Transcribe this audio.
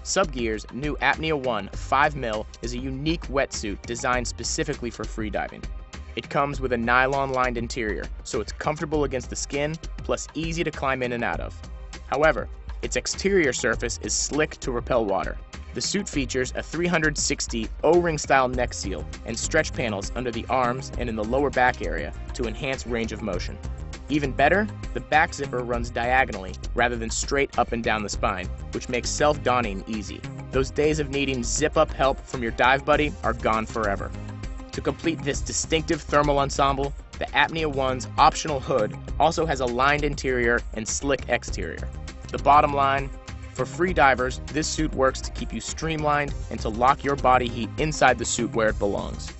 Subgear's new Apnea 1 5mm is a unique wetsuit designed specifically for freediving. It comes with a nylon-lined interior, so it's comfortable against the skin, plus easy to climb in and out of. However, its exterior surface is slick to repel water. The suit features a 360 O-ring style neck seal and stretch panels under the arms and in the lower back area to enhance range of motion. Even better, the back zipper runs diagonally rather than straight up and down the spine, which makes self-donning easy. Those days of needing zip-up help from your dive buddy are gone forever. To complete this distinctive thermal ensemble, the Apnea 1's optional hood also has a lined interior and slick exterior. The bottom line, for free divers, this suit works to keep you streamlined and to lock your body heat inside the suit where it belongs.